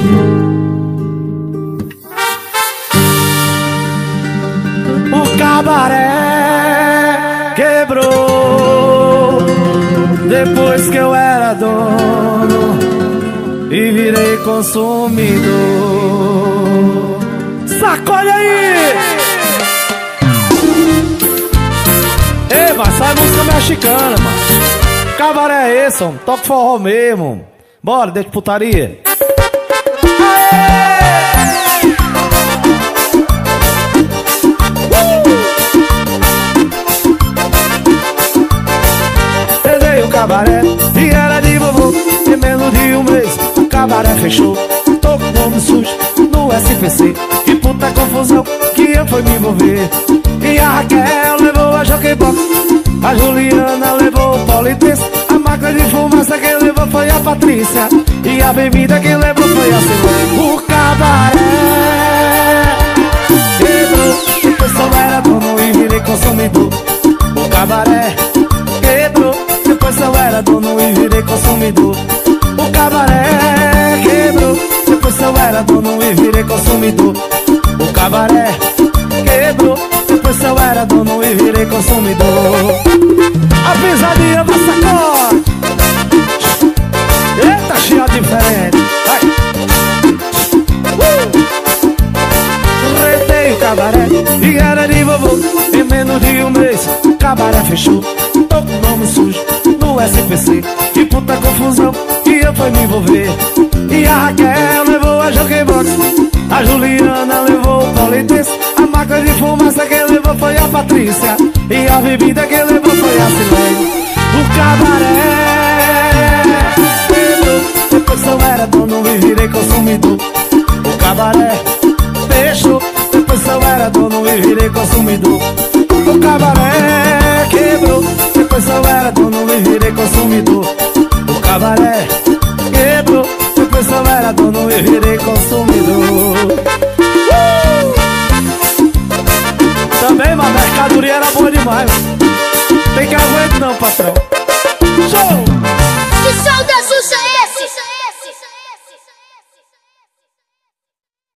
O cabaré quebrou depois que eu era dono e virei consumidor. Sacode aí! Ei, mas sai música mexicana, mano. Cabaré é esse, mano. Toca forró mesmo. Bora, deixa de putaria. Herdei o cabaré e era de vovô. Em menos de um mês o cabaré fechou. Tô com o nome sujo no SPC. Que puta confusão que eu fui me envolver. E a Raquel levou a Jockeybox, a Juliana levou o Politense, a máquina de fumaça quem levou foi a Patrícia, e a bebida quem levou foi a Silvana. O cabaré quebrou, depois só era dono e virei consumidor. O cabaré quebrou, depois só era dono e virei consumidor. O cabaré quebrou, depois só era dono e virei consumidor. O cabaré quebrou, depois eu era dono e virei consumidor. A pisadinha do sacode. Eita, chia diferente. Vai. Retei o cabaré e era de vovô. Em menos de um mês o cabaré fechou. Tô com o nome sujo no SPC. Que puta confusão que eu fui me envolver. E a Raquel levou a Jockeybox, a Juliana levou o Politense, a máquina de fumaça quem levou foi a Patrícia, e a bebida quem levou foi a Silene. O cabaré quebrou, depois eu era dono e virei consumidor. O cabaré fechou, depois eu era dono e virei consumidor. O cabaré quebrou, depois eu era dono e virei consumidor. O cabaré quebrou, depois eu era dono e virei consumidor. Também, mas a mercadoria era boa demais. Tem que aguentar não, patrão.